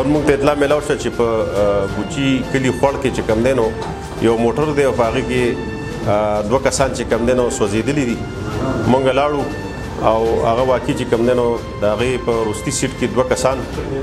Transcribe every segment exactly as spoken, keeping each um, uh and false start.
موږ ته اطلاع میلاو شوه چې په بوچي کلي خوړ کې چې کوم دی نو یو موټر دی او په هغې کې دوه کسان چې کوم دی نو سوځېدلي دي. موږ لاړو او هغه واقع چې کوم دی نو د هغې په وروستي سیټ کې دوه کسان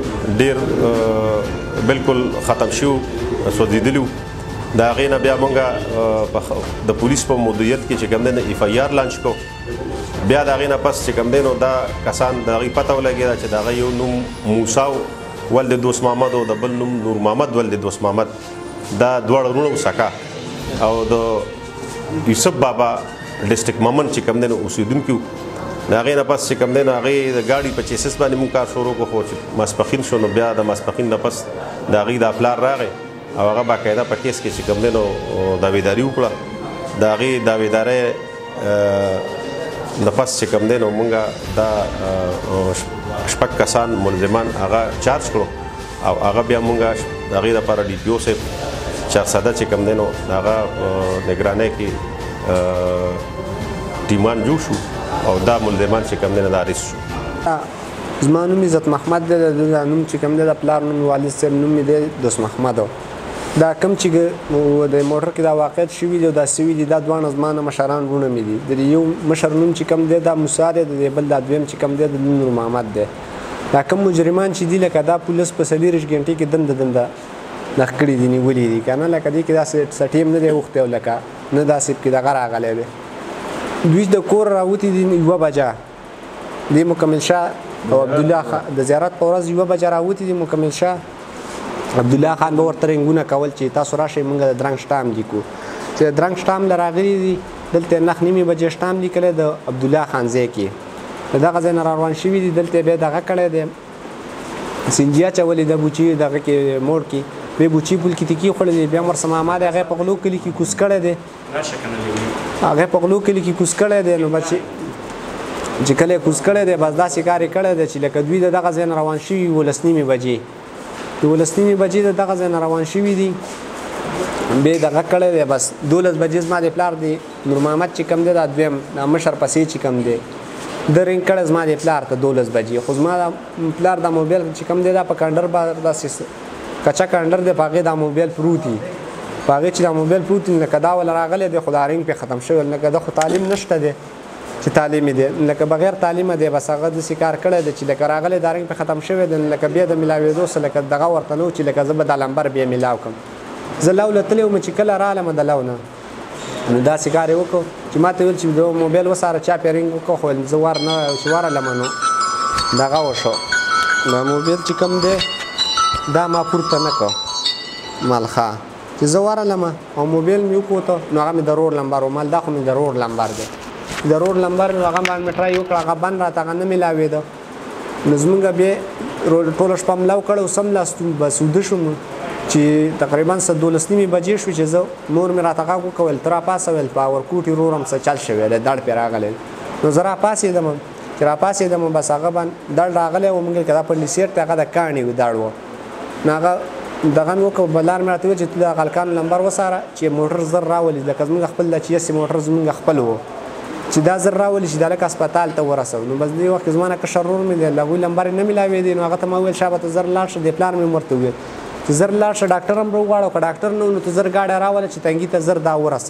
ډېر بالکل ختم شوي سوځېدلي وو. د هغې نه بیا موږ د پولیس په مدیریت کې چې کوم دی نو ایف آی آر لانچ کړو. بیا د هغې نه پس چې کوم دی نو دا کسان د هغې پته ولګېده چې د هغه یو نوم موسی و ولد دوست محمد او د بل نوم نور محمد ولد دوست محمد، دا دواړه وروڼه وسکا او د یوسف بابا ډسټرک ممن چې کوم دی نو اوسېدونکي وو. د هغې نه پس چې کوم دی نو هغې د ګاډي په چیسس باندې مونږ کار شروع کړو. خو چې ماسپښین شو نو بیا د ماسپښین نه پس د هغې دا پلار راغی او هغه باقاعده په کیس کې چې کوم دی نو داویداري وکړه. د هغې داویدارۍ د پس چې کوم دی نو مونږ دا شپږ کسان ملزمان هغه چارج کړو او هغه بیا مونږ د هغې دپاره ډي پي او صاحب چارسده چې کوم دی نو د هغه په نګرانۍ کې ټیمان جوړ شو او دا ملزمان چې کوم دی نو دا اریست شو. زما نوم عزت محمد دی. د نوم چې کوم دی د پلار نوم والد صاحب نوم مې دی دوست محمد. دا کوم چې د موټر کې دا واقعیت شوي دي او دا سوي دي دا دواړه زما نه مشران وروڼه مې دي. د یو مشر نوم چې کوم دی دا موسی دی، د بل دا دویم چې کوم دی د نور محمد دی. دا کوم مجرمان چې دي لکه دا پولیس په څلېرویشت غنټې کې دنده دنده نښ کړي دي، نیولي دي که نه. لکه دې کې داسې سټیم نه دی اوښتی او لکه نه داسې پکې دغه راغلی دی. دوی د کور راوتي دي یوه بجه، دې مکمل شاه او عبدالله خان د زیارت په ورځ یوه بجه راوتي دي. مکمل شاه عبدالله خان به ورته رنګونه کول چې تاسو راشئ موږ د درنګ شټام لیکو. چې د درنګ شټام له راغلي دي دلته نهه نیمې بجې شټام لیکلی د عبدالله خان ځای کې. د دغه ځای نه را روان شوي دي. دلته بیا دغه کړی دی سنجي اچولې د بوچي دغه کې موړ کې بیا بوچي پول کې تکي خوړلی دی. بیا ورسه ماما دی هغې په غلو کلي کې کوز کړی دی هغې په غلو کلي کې کوز کړی دی. نو بس چې کله یې کوز کړی دی بس داسې کار یې کړی دی چې لکه دوی د دغه ځای نه روان شوي ولس نیمې بجې د ولس نیمې بجې د دغه ځای نه روان شوي دي. بیا دغه کړی دی بس دولس بجې زما د پلار دی نور محمد چې کوم دی دا دویم دا مشر پسې چې کوم دی د رنګ کړی زما د پلار ته دولس بجې. خو زما د پلار دا موبایل چې کوم دی دا په کنډر داسې کچا کنډر دی په هغې دا موبایل پروت دي. په هغې چې دا موبایل پروت دي لکه دا وله راغلی دی خو دا رنګ پرې ختم شوی لکه ده خو تعلیم نشته دی چې تعلیم دی لکه بغیر تعلیمه دی. بس هغه داسې کار کړی دی چې لکه راغلی دا رنګ پرې ختم شوی دی لکه بیا د میلاوېدو سره لکه دغه ورته نه و چې لکه زه به دا لمبر بیا میلاو کړم. زه لو له تللی وم چې کله رالم د لو نه نو داسې کار یې وکړو چې ما ته ویل چې د موبایل وساره چا پې رنګ وکړو خو زه ور نه چې ورغلم نو دغه وشو. دا موبایل چې کوم دی دا ما پورته نه کړ مالخه چې زه ورغلم او موبایل مې وکوته نو هغه مې د رور لمبر و مال دا خو مې د رور لمبر دی د رور لمبر نو هغه باندې مې ټرای وکړه هغه بند راته هغه نه میلاوېده. نو زمونږ بیا ټوله شپه ملاو کړی و سملاستو بس وده شوم چې تقریبا څه دولس نیمې بجې شوې چې زه مور مې راته غږ وکړ ویل ته راپاڅه ویل په اورکوټي رور هم څه چل شوی دی دړ پرې راغلی. نو زه راپاڅېدم چې راپاڅېدم بس هغه باندې دړ راغلی و موږ که دا پنډیسیټ ته هغه د کاڼي و دړ و نو هغه دغه مې وکړ بلار مې راته ویل چې ته د هلکانو لمبر وساره چې موټر زر راولي لکه زموږ خپل دا چې یسې موټر زموږ خپل و چې دا زر راولي چې دا لکه هسپتال ته ورسو. نو بس دې وخت کې زما نه کشر ورور مې دی له هغوی لمبر یې نه میلاوېدې نو هغه ته ما وویل شابه ته زر لاړ شه دې پلار مې ورته وویل چې زر لاړ شه ډاکټر هم راوغواړه که ډاکټر نه و نو ته زر ګاډی راوله چې تنګي ته زر دا ورسو.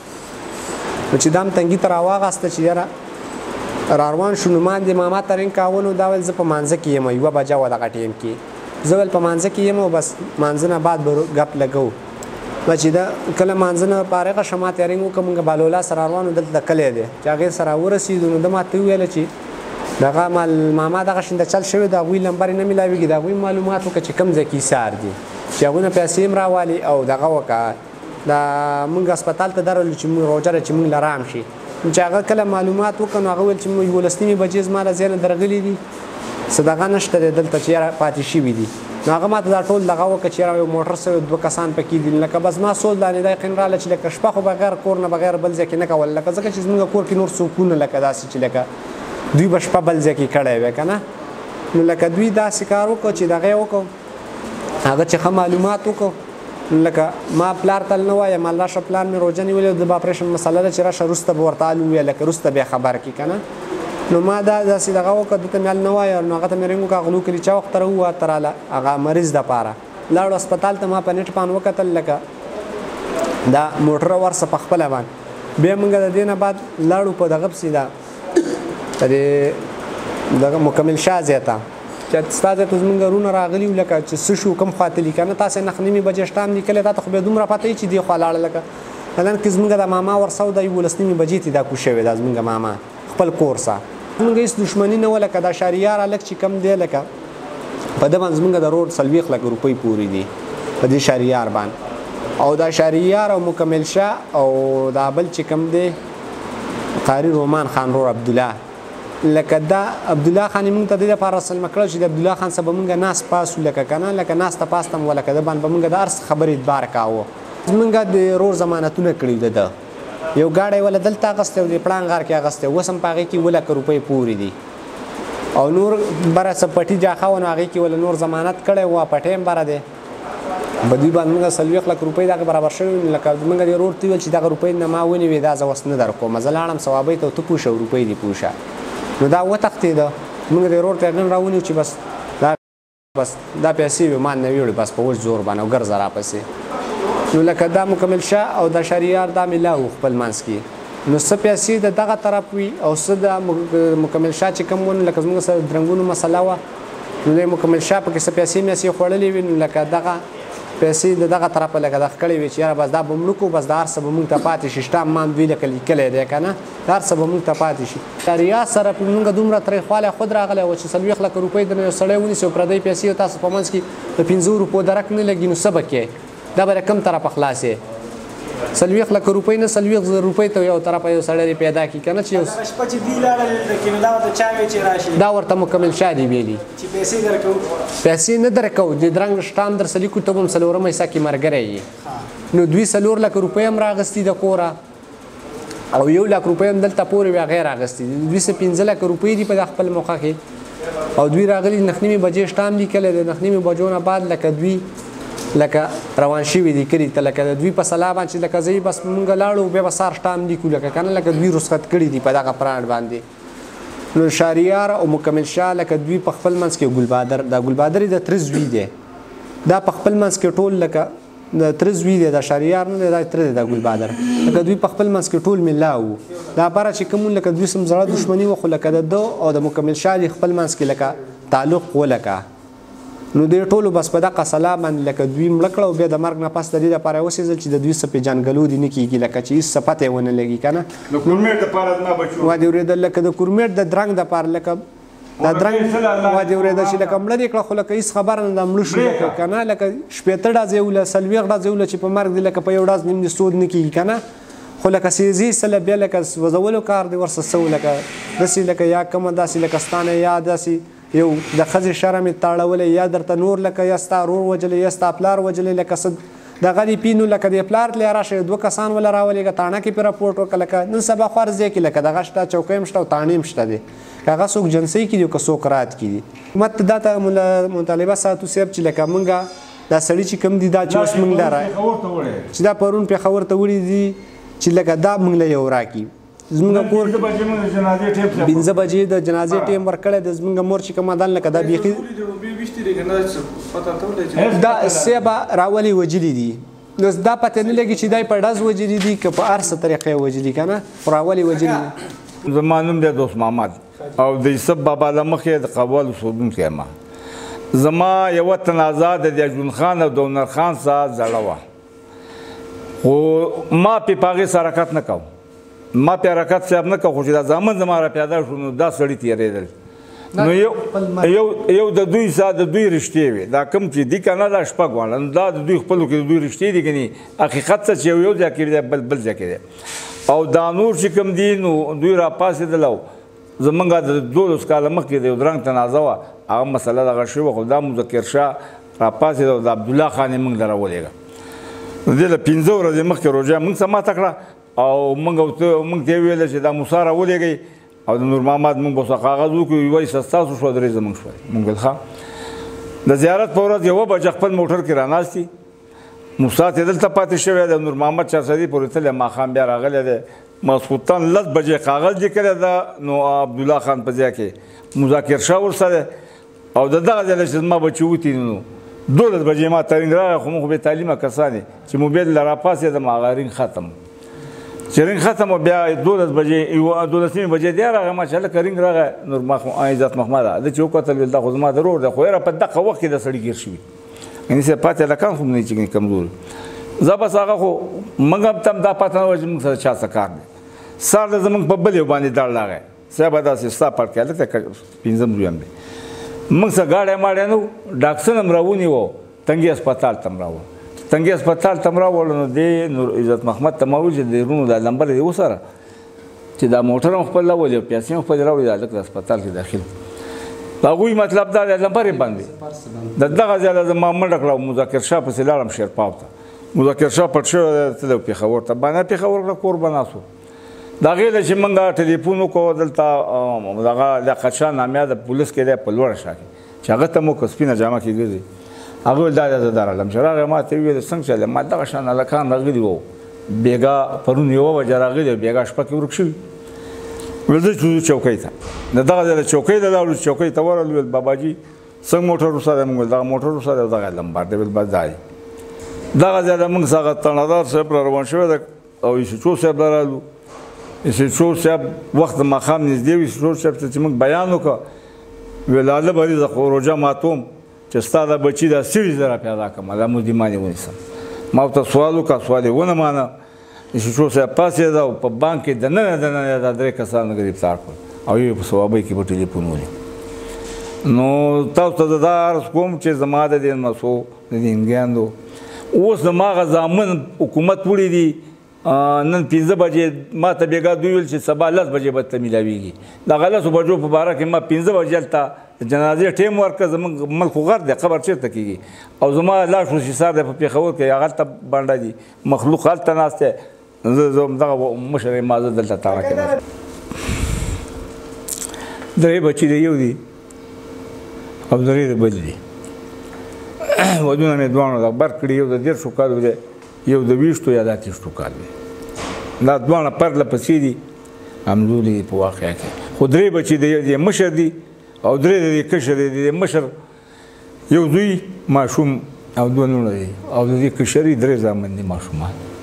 نو چې دا هم تنګي ته راواغسته چې یاره را روان شو نو ما دې ماما ته رنګ کاوه نو دا ویل زه په مانځه کې یم یوه بجه وه دغه ټایم کې زه ویل په مانځه کې یم او بس مانځه نه بعد به ګپ لګو. بس چې دا کله مانځه نه فارغه شوه ما ته یې رنګ وکړه مونږ بالولا سره روانو دلته کلی دی چې هغې سره ورسېدو نو ده ما ته وویله چې دغه ماما دغه شنده چل شوی د هغوی لمبر یې نه میلاوېږي د هغوی معلومات وکړه چې کوم ځای کې ایسار دي چې هغوی نه پیسې هم راوالي او دغه وکړه دا مونږ هسپتال ته درولو چې مونږ روجره چې مونږ له رام شي. چې هغه کله معلومات وکړه نو هغه ویل چې مونږ یولس نیمې بجې زما له ځای نه درغلي دي څه دغه نشته دی دلته چې یاره پاتې شوي دي. نو هغه ما ته دا ټول دغه وکړه چې یاره یو موټر سوی دوه کسان پکې دي لکه بس ما سوچ دا دا یقین راغله چې لکه شپه خو بغیر کور نه بغیر بل ځای کې نه کول لکه ځکه چې زموږ کور کې نور څوکونه لکه داسې چې لکه دوی به شپه بل ځای کې کړی وی که نه. نو لکه دوی داسې کار وکړو چې دغه یې وکړو هغه چې ښه معلومات وکړو لکه ما پلار تل نه وایم الله شه پلار مې روژه نیولې د به اپریشن مسله ده چې راشه وروسته به ورته حال ووایه لکه وروسته بیا خبر کړي که نه. نو ما دا داسې دغه وکړه دته مې هلته نه وایه نو هغه ته مې رنګ وکړه غلو کلي چا وخت راووته راله هغه مریض دپاره لاړو هسپتال ته ما په نټ پان وکتل لکه دا موټر ورسه په خپله باندې بیا موږ د دې نه بعد لاړو په دغه پسې دا د دغه مکمل شاه ځای ته چې ستا ځای ته زموږ رونه راغلي وو لکه چې څه شو کوم خوا ته لیکنه تاسې نهه نیمې بجې شته هم لیکلی تا ته خو بیا دومره پته وي چې دې خوا لاړه لکه نن کې زموږ د ماما ورسه و دا یولس نیمې بجې ته دا کوز شوې ده زموږ ماما خپل کور سه زموږ هېڅ دښمني نه وه لکه دا شهریار هلک چې کم دی لکه په ده باندې زموږ د روډ څلوېښت لکه روپۍ پورې دي په دې شهریار باندې او دا شهریار او مکمل شاه او دا بل چې کم دی قاري رومان خان رور عبدالله لکه دا عبدالله خان موږ ته د دې لپاره سلمه کړل چې د عبدالله خان سره به موږ ناست پاس وو لکه که نه لکه ناسته پاسته م ولکه د باندې به موږ د هر څه خبرې اعتبار کاوه زموږ د رور ضمانتونه کړي د ده یو ګاډی وله دلته اغستی او د پړانګ غار کې اغستی اوس هم په هغې کې اووه لکه روپۍ پورې دي او نور بره څه پټي جاښه وه نو هغې کې وله نور ضمانت کړی وه پټی هم بره دی په دوی باندې موږ څلوېښت لکه روپۍ دغه برابر شوي لکه موږ دې رور ته ویل چې دغه روپۍ نه ما ونیوې دا زه اوس نه در کوم زه لاړم ثوابۍ ته ته پوه شه روپۍ دې پوه شه نو دا وتښتېده موږ دې رور ته نن راونیو چې بس دا بس دا پیسې وې ما نه ویوړې بس په وچ زور باندې او ګرځه راپسې نو لکه دا مکمل شاه او دا شهریار دا مې لا و خپل منځ کې نو څه پیسې د دغه طرف وي او څه د مکمل شاه چې کوم ونه لکه زموږ سره درنګونو مسله وه نو د مکمل شاه پکې څه پیسې میسې خوړلې وي نو لکه دغه پیسې د دغه طرفه لکه دغه کړې وي چې یاره بس دا به مړه کړو بس دا هر څه به مونږ ته پاتې شي شته ما دوی لکه لیکلی دی که نه دا هر څه به مونږ ته پاتې شي ریاض سره په مونږ دومره ترېخوالی خود راغلی و چې څلوېښت لکه روپۍ د یو سړی ونیسي او پردۍ پیسې او تاسو په منځ کې د پنځو روپو درک نه لګي نو څه به کوې دا به د کوم طرفه خلاصې څلوېښت لکه روپۍ نه څلوېښت زره روپۍ ته یو طرفه یو سړی پیدا کړي که نه چې دا ورته مکمل شاه دی ویلي پیسې نه درکوو د درنګ شټام در سره لیکو ته به هم څلورمه حصه کې ملګری یې نو دوی څلور لکه روپۍ هم راغستي د کوره او یو لک روپۍ هم دلته پورې وي هغې راغستي دوی څه پنځه لکه روپۍ دي په خپل موقع کې او دوی راغلي نهه نیمې بجې شټام لیکلی د نهه نیمې بجو نه بعد لکه دوی لکه روان شوي دي کلي ته لکه د دوی په سلا باندې چې لکه زه بس مونږ لاړو بیا به سهار شټام لیکو لکه که نه لکه دوی رخصت کړي دي په دغه پراڼ باندې نو شهریار او مکمل شاه لکه دوی په خپل منځ کې ګلبادر دا ګلبادر د تره زوی دی دا په خپل منځ کې ټول لکه د تره زوی دی دا شهریار نه دی دا تره دی دا ګلبادر لکه دوی په خپل منځ کې ټول ملا وو دا باره چې کوم لکه دوی سم زړه دښمني وه خو لکه د ده او د مکمل شاه د خپل منځ کې لکه تعلق ولکه نو دوی ټولو بس په دغه سلا باندې لکه دوی مړه کړه او بیا د مرګ نه پس د دې لپاره یې وسېځل چې د دوی څه پېژانګلو دې نه کېږي لکه چې هېڅ څه پته یې ونه لګي که نه وا دې اورېدل لکه د کورمېټ د درنګ دپاره لکه دا درنګ وا دې اورېدل چې لکه مړه دې کړه خو لکه هېڅ خبره نه ده مړه شو لکه که نه لکه شپېته ډزې وله څلوېښت ډزې وله چې په مرګ دې لکه په یو ډز نیم دې سود نه کېږي که نه خو لکه سیزي سله بیا لکه وځولو کار دې ورسه څه و لکه داسې لکه یا کومه داسې لکه ستانه یا داسې یو د ښځې شرم یې تاړولی یا درته نور لکه یا ستا رور وجلی یا ستا پلار وجلی لکه څه دغه دې پینو لکه د پلار تلې راشه دوه کسان وله راولېږه تاڼه کې پې راپورټ وکړه لکه نن سبا خور ځای کې لکه دغه شته چوکۍ هم شته او تاڼې هم شته دی که هغه څوک جنسۍ کې دي او که څوک رات کې دي حکومت دا ته مطالبه ساتو صاحب چې لکه مونږ دا سړي چې کوم دي دا چې اوس مونږ لره چې دا پرون پېښور ته وړي دي چې لکه دا مونږ له یو راکړي زموږ کور پنځه بجې د جنازې ټیم ورکړی د زموږ مور چې کومه دال لکه دا بیخي دا سیبه راولي وجلي دي نو دا پته نه لګي چې دای په ډز وجلي دي که په هر څه طریقې وجلي که نه راولي وجلي زما نوم دی دوست محمد او د یوسف بابا له مخې د قوال اوسېدونکی یم زما یوه تنازع د ژوند خان او د هنر خان سره زړه وه خو ما پې په هغې سره حرکت نه کوم ما پې حرکت صاحب نه کوم خو چې دا زامن زما را پیدا شو نو دا سړي تېرېدل نو یو یو د دوی سره د دوی رښتې وې دا کوم چې دي که نه دا شپږ واړه نو دا د دوی خپلو کې د دوی رښتې دي که نه حقیقت څه چې یو یو ځای کې دی بل بل ځای کې دی او دا نور چې کوم دي نو دوی را پاڅېدل او زمونږ د دولس کاله مخکې د یو درنګ تنازع وه هغه مسله دغه شوې وه خو دا مذکر شاه را پاڅېد او د عبدالله خان یې موږ له راولېږه نو دې له پنځه ورځې مخکې روژه موږ څه ماته کړه او موږ موږ ته یې ویله چې دا موسی راولېږئ او د نور محمد موږ به ورسره کاغذ وکړو وایي ستاسو شوه درې زموږ شوه موږ ویل ښه د زیارت په ورځ یوه بجه خپل موټر کې راناستي موسی ته دلته پاتې شوی دی نور محمد چارسدي پورې تللی ماښام بیا راغلی دی ماسخوتن لس بجې کاغذ لیکلی ده نو عبدالله خان په ځای کې مذاکر شاه ورسره او د دغه ځای چې زما بچي وتي نو دولس بجې ما ته رنګ راغی خو موږ بې تعلیمه کسان یې چې موبایل له راپاڅېدم هغه رنګ ختم چې رنګ ختم و بیا دولس بجې یوه دولس نیمې بجې دی راغی ما چې هلکه رنګ راغی نور عزت محمده ده چې وکتل ویل دا خو زما ضرور دی خو یاره په دغه وخت کې د سړي ګیر شوي یعنې صاحب پاتې هلکان خو نه دي چې کمزور زه بس هغه خو موږ هم ته هم دا پته نه وه چې موږ سره چا څه کار دی سار د زموږ په بل یو باندې دړ راغی صاحبه داسې ستا پټ کې هلته پنځم دویم دی موږ څه ګاډی ماډی نه و ډاکټر هم راونیوه تنګي هسپتال ته م راوړ تنګي هسپتال ته م راوړ نو دې نور عزت محمد ته ما وویل چې د وروڼو دا نمبر یې وسره چې دا موټر هم خپل راولي او پیسې هم خپل راوړي دا هلک د هسپتال کې داخل هغوی مطلب دا دی نمبر یې بند دی د دغه ځای له زما منډه کړه مذاکر شاه پسې لاړم شیرپاو ته مذاکر شاه پټ شوی دی تللی پېښور ته باندې پېښور کړه کور به ناست و د هغې له چې موږ ټلیفون وکړو دلته دغه لیاقت شاه نامیا د پولیس کې دی په لوړه شاه کې چې هغه ته مو که سپینه جامه کې ګرځي هغه ویل دا دی زه درغلم چې راغی ما ته ویل څنګه چلې ما دغه شان هلکان راغلي وو بېګا پرون یوه بجه راغلي او بېګا شپه کې ورک شوي ویل زه چې ځو چوکۍ ته د دغه ځای له چوکۍ ته لاړو چې چوکۍ ته ورغلو ویل باباجي څنګه موټر ورسره موږ ویل دغه موټر ورسره او دغه لمبار دی ویل بس دا دی دغه ځای له موږ هغه تڼهدار صاحب را روان شوی دی او یوسفچو صاحب را رالو یوسفچو صاحب وخت د ماښام نږدې و یوسفچو صاحب ته چې موږ بیان وکړه ویل الله بری زه خو روژه ماتوم چې ستا دا بچي دا سوي زه را پیدا کړم دا مدیمان یې ونیسم ما ورته سوال وکړه سوال یې ونه مانه یوسفچو صاحب پاڅېده او په بانک کې دننه دننه دا درې کسان ګرفتار کړل او یو په صوابۍ کې به ټلیفون ونیو نو تاسو ته زه دا عرض کوم چې زما د دې مسو د دې انګیاندو اوس زما هغه زامن حکومت وړي دي نن پنځه بجې ما ته بېګا دوی ویل چې سبا لس بجې به ته میلاویږي دغه لسو بجو په باره کې ما پنځه بجې هلته د جنازې ټیم ورکړه زموږ ملک خو غر دی قبر چېرته کېږي او زما لاس وشیسار دی په پېښور کې هغه هلته بانډه دي مخلوق هلته ناست دی زه دغه مشر یم ما زه دلته تاړه کې درې بچي دی یو دی او درې د بل دي ودونه مې دواړو د بر کړي یو د دېرشو کالو دی یو د ویشتو یا د اتیشتو کال دی دا دواړه پرله پسې دي همزولي په واقعه کې خو درې بچي د یو مشر دي او درې د دې کشر دی د مشر یو زوی ماشوم او دوه لوڼه دي او د دې کشري درې زامن دي ماشومان